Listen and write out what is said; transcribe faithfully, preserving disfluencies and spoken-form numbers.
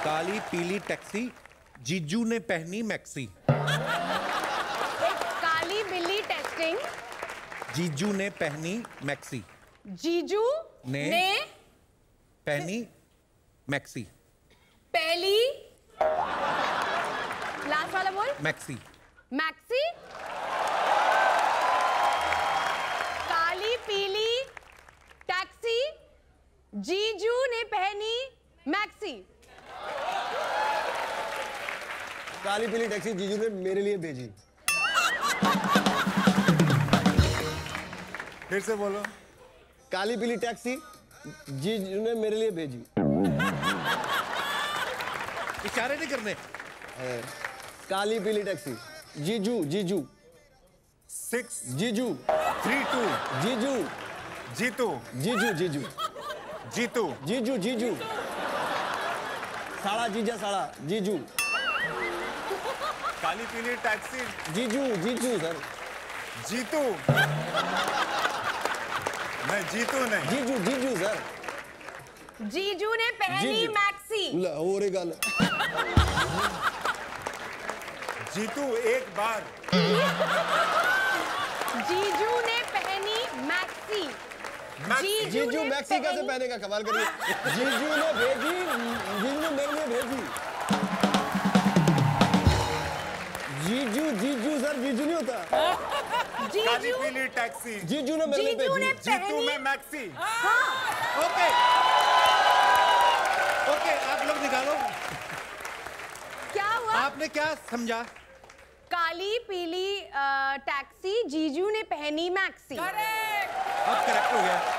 काली पीली टैक्सी, जीजू ने पहनी मैक्सी। काली बिल्ली टेस्टिंग, जीजू ने पहनी मैक्सी। जीजू ने, ने पहनी मैक्सी। पहली, लास्ट वाला बोल। मैक्सी। मैक्सी। काली पीली टैक्सी, जीजू ने पहनी मैक्सी। काली पीली टैक्सी जीजू ने मेरे लिए भेजी। फिर से बोलो। काली पीली टैक्सी जीजू ने मेरे लिए भेजी। इशारे नहीं करने। काली पीली टैक्सी, जीजू जीजू। सिक्स जीजू। थ्री टू जीजू जीतू जीजू जीजू जीतू जीजू जीजू। साड़ा जीजा साड़ा जीजू। काली पीली टैक्सी जीजू जीजू सर। जीतू मैं जीतू नहीं। जीजू जीजू सर। जीजू ने पहनी जीजू। मैक्सी। और एक गाना। जीतू एक बार। जीजू ने पहनी मैक्सी। जीजू मैक्सी कैसे पहनेगा? कमाल करिए। जीजू ने भेजी, जीजू मेरे लिए भेजी। जीजू जीजू सर, जीजू नहीं होता। काली पीली टैक्सी, जीजू ने मेरे लिए भेजी। जीतू में मैक्सी। हाँ। ओके ओके, आप लोग निकालो। क्या हुआ? आपने क्या समझा? काली पीली टैक्सी, जीजू ने पहनी मैक्सी। अब करेक्ट हो गया।